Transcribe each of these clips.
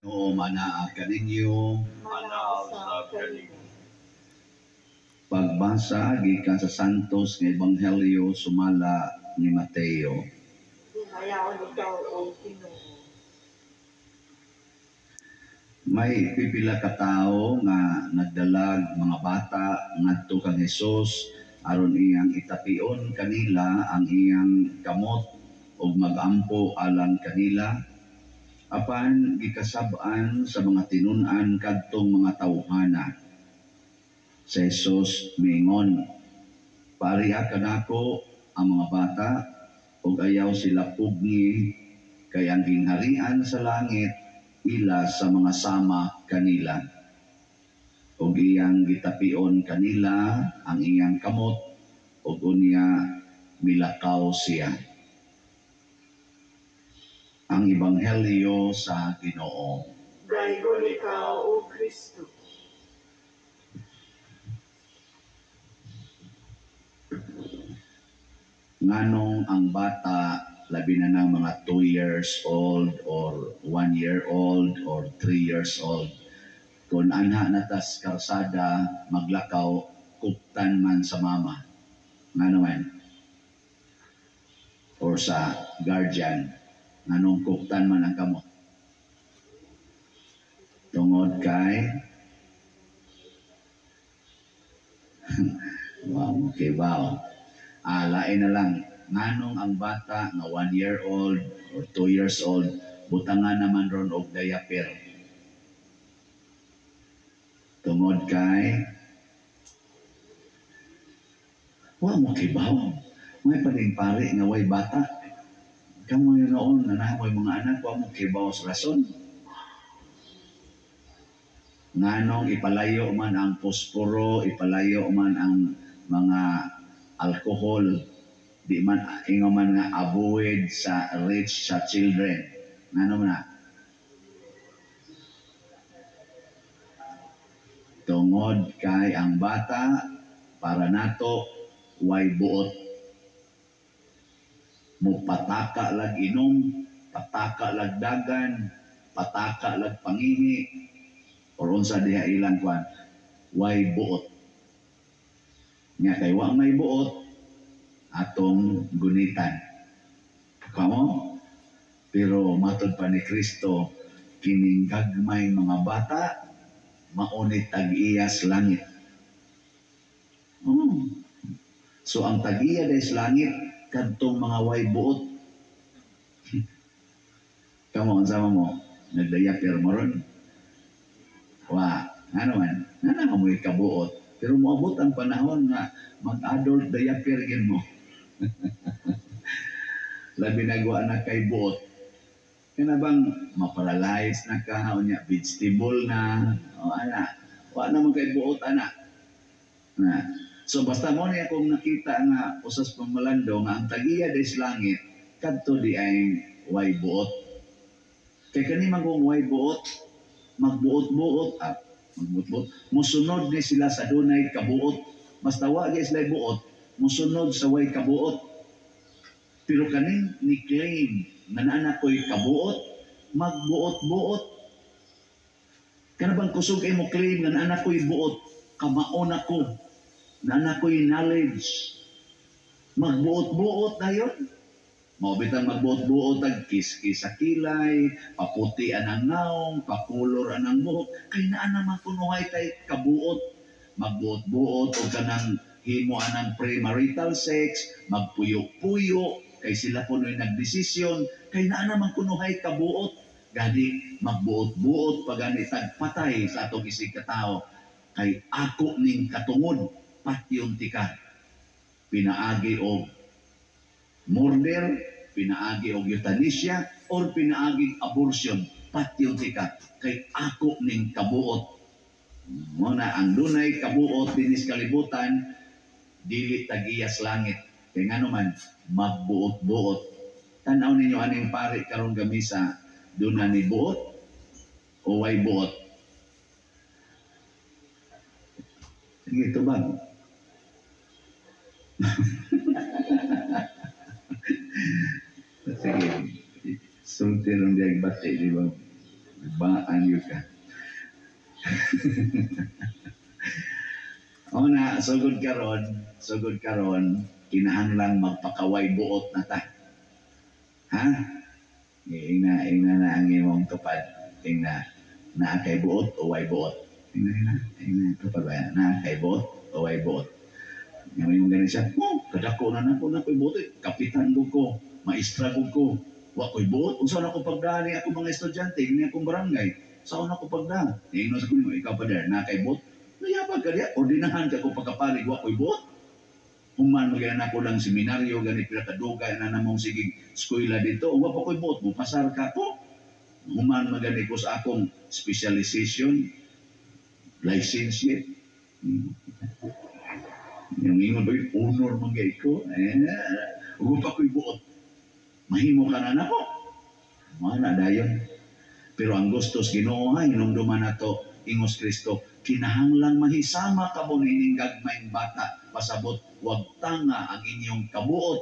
O manaa kaninyo Manasa kaninyo. pagbasa gikan sa Santos nga Ebanghelyo sumala ni Mateo. Hinayaon ikaw o Ginoo. May pipila ka tawo nga nagdalag mga bata ngadto kang Hesus aron iyang itapion kanila ang iyang kamot ug magampo alang kanila. Apan gikasab-an sa mga tinun-an kadtong mga tawhana. Si Jesus miingon, "Paariha kanako ang mga bata ug ayaw sila pugni kay ang gingharian sa langit ila sa mga sama kanila." Ug iyang gitapion kanila ang iyang kamot ug unya milakaw siya. Ang Ebanghelyo sa Ginoo. Daygon ikaw o Kristo. Nganong ang bata labi na ng mga 2 years old or 1 year old or 3 years old kung anha natas karsada maglakaw kuptan man sa mama ngano man or sa guardian nganong kuptan man ang kamot tungod kay wow, okay, wow. Lain na lang, nganong ang bata nga 1 year old or 2 years old, butangan naman ron og diaper. Tungod kay, mo kibaw. May paling-pari nga way bata. Kamu yun noon, nanamoy mga anak, mo kibaw sa rason. Nganong ipalayo man ang posporo, ipalayo man ang mga alcohol, di man ingo man nga avoid sa rich sa children. Ngano na? Tungod kay ang bata para nato way buot. Mupataka lag inom, pataka lag dagan, pataka lag pangihi, or unsa diha ilang kwan, way buot. Nga kay wa may buot, atong gunitan. Kamo? Pero matod pa ni Kristo, kining gagmay mga bata, maunit tag-iyas langit. So ang tag-iya des langit, kadtong mga way buot. Kamo, ang sama mo, nagdayaper mo ron. Ano man, mo ikabuot. Pero moabot ang panahon nga mag-adult diaper gin mo. Labi nagwa na kay buot. Kaya bang maparalyze na ka, o niya, vegetable na, o ana, wa naman kay buot ana. So basta mo niya kung nakita nga usas pamalando nga ang tagiya des langit, kadto di ay way buot. Kay kanima kung way buot, magbuot-buot, musunod ni sila sa dunay kabuot. Basta wagi sila buot, musunod sa way kabuot. Pero kaning ni claim na naanak ko'y kabuot, magbuot-buot. Kanabang kusog ay mo claim na naanak ko'y buot, kamaon ako, naanak ko'y knowledge. Magbuot-buot na yun. Mabitang magbuot-buot ang kis-kis sa kilay, paputi anang naong, pakulor anang buhok, kay naan naman kunuhay kay kabuot. Magbuot-buot o kanang himo anang premarital sex, magpuyo-puyo, kay sila po no'y nagdesisyon, kay naan naman kunuhay kabuot. Gadi magbuot-buot paganitag patay sa atong isig katao, kay ako ning katungod, patyon tika. Pinaagi o murder, pinaagi og euthanasia, or pinaagi abortion, patyon tika, kay ako ning kabuot. Muna ang dunay kabuot dinis kalibutan, dili tagiyas langit. Kay ngano man, magbuot-buot. Tanaw ninyo aning pari karon gamisa, duna ni buot o way buot. Sige, tubag. Sige, sulti ron diag bati, di ba? Baan yun ka. O na, sugod karon, kinahanglang magpakaway buot na ta. Ha? Ina na ang imong tupad. Tingna, na kay buot o way buot. Tingna, tupad ba? Na kay buot o way buot. Ngayon yung ganun siya, kadako na ko'y buot. Kapitan ko, maestra ko. Wa ko'y buot. Kung saan ako pagdali ako mga estudyante, hindi akong barangay. Saan ako pagdali? Tingnan sa kuno, ikaw pa dahil, na kay buot. Nayapag ka diya, ordinahan ka ko pagkapalig, wa ko'y buot. Human magalan ako lang seminaryo, ganit pila kadugay na namong sigig eskwela dito, wa pa ko'y buot mo, pasar ka ko. Human magani ko sa akong specialization, licentiate. Yung ingon ba yung honor magay ko, wa pa ko'y buot. Mahimo ka na nako. Wala dayon. Pero ang gustos Ginoo ha, hinumduman nato ingos Kristo, kinahanglang mahisama ka mo nining gagmayng bata, pasabot wag tanga ang inyong kabuot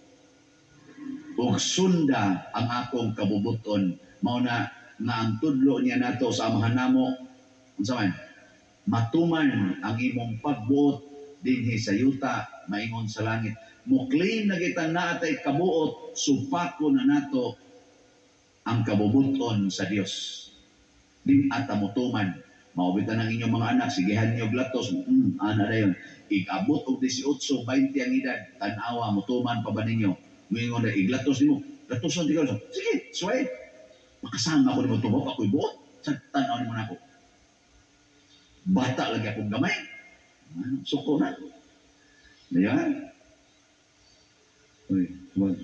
ug sunda ang akong kabubuton. Mao na nga ang tudlo niya nato sa amahan namo, unsa man, matuman ang imong pagbuot dinhi sa yuta, maingon sa langit. Muklaim na kita natay kabuot, supako na nato ang kabubuton sa Dios. Din ata mutuman, maubitan ng inyong mga anak, sigihan niyo glatos, ana na yun. Ikabot og 18, 20 ang edad, tanawa, mutuman pa ba ninyo? Ngayon na, iglatos mo, glatoson di ka. Sige, sway. Makasama ko ni mo tumok, ako'y buot. Sa tanaw ni mo na ako. Bata lagi akong gamay. Suko na. Diyan. Uy, wag.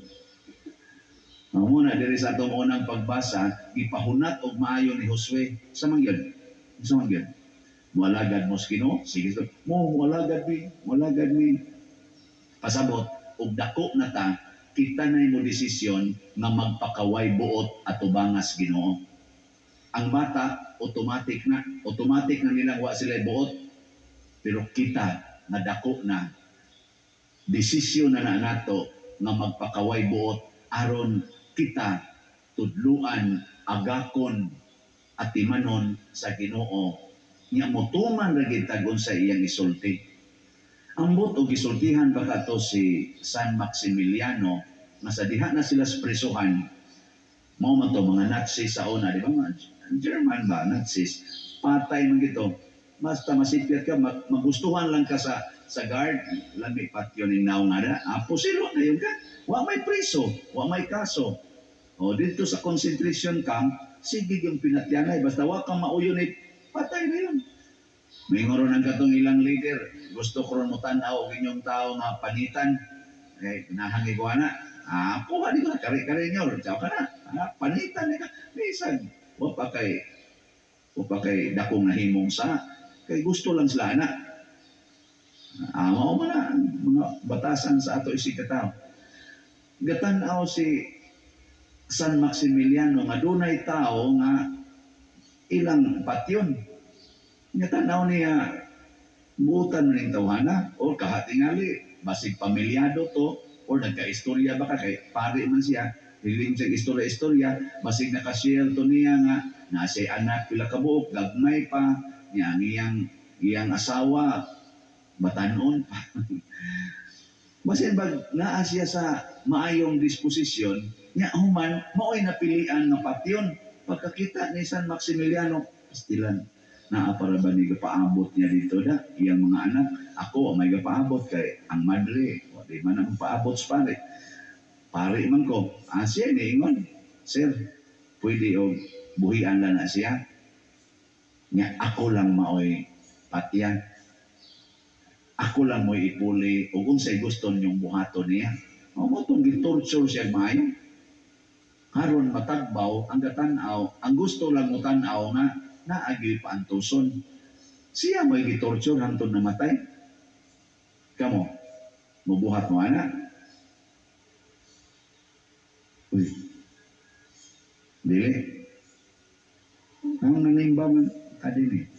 Ang muna, diri sa itong unang pagbasa, ipahunat og maayo ni Josue. Sa mangyod? Sa mangyod? Mualagad mo sa Ginoo? Sige, mualagad mi. Pasabot, og dako na ta, kita na mo desisyon nga magpakaway buot at ubangas Ginoo. Ang bata, automatic na nilang wa sila buot, pero kita nga dako na, desisyon na nato nga magpakaway buot aron kita tudluan, agakon at timanon sa Ginoo. Nya motuman ra gid tagon sa iyang isulti. Ambot og gisultihan ba kato si San Maximiliano nga sa diha na sila sa presuhan. Mao man to mga Nazis sa una, di ba? Mga German ba, Nazis. Patay man gito. Basta masipyat ka, magustuhan lang ka sa guard, lami patyo ning naong ada, pusilo na yun ka. Wa may preso, wa may kaso. O dito sa concentration camp, sige yung pinatyanay, basta wa kang mauyon patay na yun. May ngoron ang katong ilang leader, gusto ko ron mo tanaw og inyong tao nga panitan. Nahangi ko na, kuha di ko na, kare-kare nyo, tsaw ka na, panitan ka. Isag, wa pa kay dakong nahimong sa, kay gusto lang sila na. Mao man na, mga batasan sa ato isikataw. Gatanaw si San Maximiliano nga dunay tao nga ilang patyon. Gatanaw niya buutan ning tawhana o kahatingali basig pamilyado to o nagka-istorya ba ka kay pari man siya hiling sa istorya basig nakashare to niya nga na si anak pila ka buok gagmay pa niya iyang asawa batanon pa. Basin ba naa siya sa maayong disposisyon niya human mao'y napilian nga patyon pagkakita ni San Maximiliano pastilan naa para ba ni gapaabot niya dito da iyang mga anak ako may gapaabot kay ang madre o di man ang paabot sa pare man ko siya niingon sir pwede o buhian lang na siya niya ako lang mao'y patyan ako lang mo'y ipuli o kung sa'y gusto niyong buhaton niya mo itong gitorture siya maayo karon matagbaw ang gatanaw ang gusto lang mo tanaw nga naagi pa ang tuson. Siya mo'y gitorture hangtod namatay. Kamo, mabuhat mo anak. Uy. Dili. Ang nanimbaman kadini.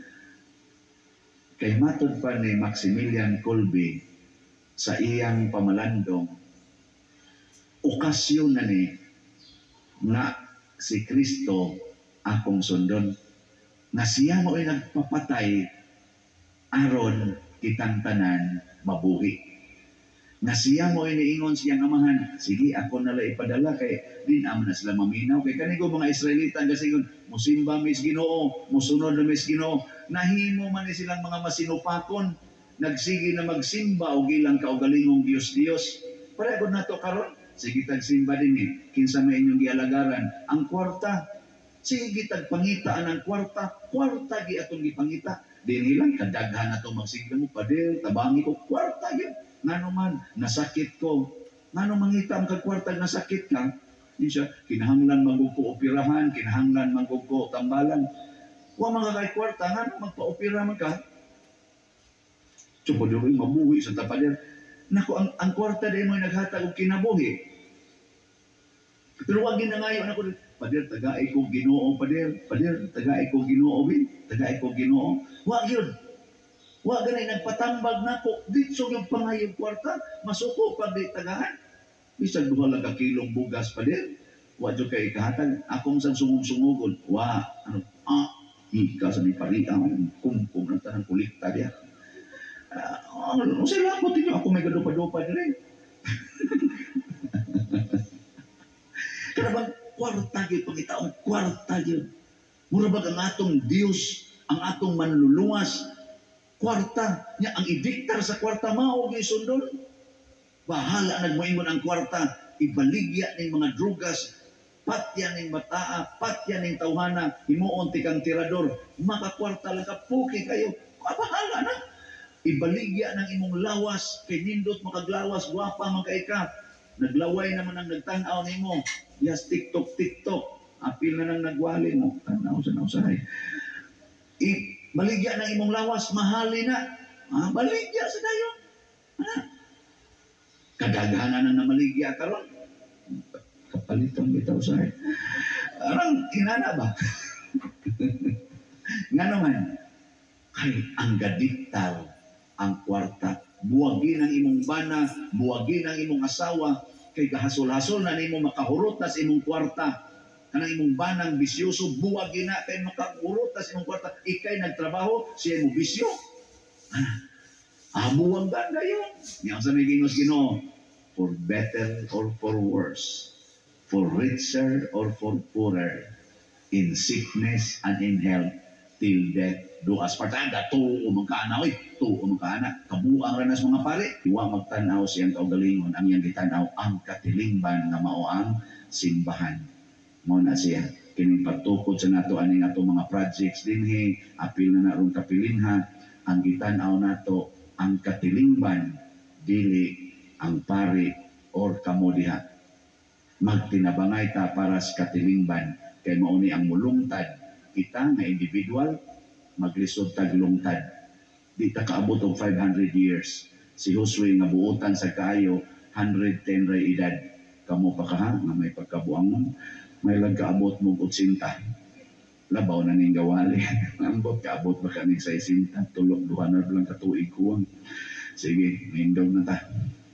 Kay matod pa ni Maximilian Kolbe sa iyang pamalandong, okasyon na ni na si Kristo akong sundon. Nga siya mo ay nagpapatay aron kitang tanan mabuhi. Nga siya mo ay niingon siyang amahan, sige ako nala ipadala kay din na sila maminaw. Kay kanigo mga Israelita nga sigon, musimba mis Ginoo, musunod na mis Ginoo. Nahimo man ni silang mga masinupakon, nagsige na magsimba o gilang kaugalingong Dios-Dios. Pareho na to karon, sige tagsimba din eh, kinsa may inyong gialagaran, ang kwarta. Sige tagpangitaan ang kwarta, kwarta gi atong gipangita. Dili lang kadaghan na to magsigla mo padel, tabangi ko kwarta gyud. Ngano man nasakit ko, ngano mangita ang kagkwarta nasakit ka, insya kinahanglan magugko operahan, kinahanglan magugko tambalan. Wa mga kay kwarta ngano magpa-opera man ka. Supo dili mabuhi sa tapader. Nako ang kwarta di mo naghatag og kinabuhi. Pero wag ginangayo nako, pader tagaay ko Ginoo, pader tagaay ko Ginoo, tagaay ko Ginoo. Wa gyud. Wa ganay nagpatambag nako ditso yung pangayong kwarta, masuko pag di tagahan. Bisag duha lang ka kilong bugas pader. Wa jud kay kahatag akong sang sungog-sungogon. Wa ano ika sa ni pariha kumkum ng tanang kulikta diya. Ano sila ko tinyo ako may gadupa-dupa dire. Kada bang kwarta gyud pangitaong kwarta gyud. Mura ba ang atong Dios, ang atong manluluwas, kwarta niya ang idiktar sa kwarta mao gyud sundon. Bahala nagmoingon ang kwarta, ibaligya ning mga drugas, patya ning bataa, patya ning tawhana, himuon ti kang tirador, makakwarta lang ka puki kayo. Bahala na. Ibaligya ng imong lawas, kay nindot makaglawas, guwapa man kay ka. Naglaway naman ang nagtanaw nimo. Yes, TikTok. Apil na nang nagwali mo. Tanaw sa nausahay. Baligya ng imong lawas, mahali na. Baligya sa dayon. Kadaghanan na namaligya karon. Kapalitong bitaw sa arang inana ba? Nga naman, kay ang gadiktal ang kwarta. Buwagin ang imong bana, buwagin ang imong asawa, kay gahasol-hasol na nimo makahurot na sa imong kwarta. Kanang imong banang bisyoso, buwagin na kay makahurot na sa imong kwarta. Ikay nagtrabaho, siya mo bisyo. Buwag ganda yun. Yang sa may Ginoo Ginoo, for better or for worse, for richer or for poorer, in sickness and in health, till death do us part. Tuo magkaana, tuo magkaana. Kabuang ranas mga pare. Iwa magtanaw siyang kaugalingon, ang iyang gitanaw, ang katilingban na mao ang simbahan. Mao na siya. Kining pagtukod sa nato, aning ato mga projects dinhi, apil na narong kapilinha, ang gitanaw nato, ang katilingban, dili ang pare or kamudiha. Magtinabangay ta para sa katilingban, kay mauni ang mulungtad kita nga individual, maglisod tag lungtad. Di ta kaabot og 500 years. Si Josue nga buotan sa kayo 110 ra edad. Kamo pa ka nga may pagkabuangon, may kaabot mo 80. Labaw na ning gawali. Ambot kaabot ba kanig sa 60, tulog 200 lang ka tuig kuwang. Sige, mindog na ta.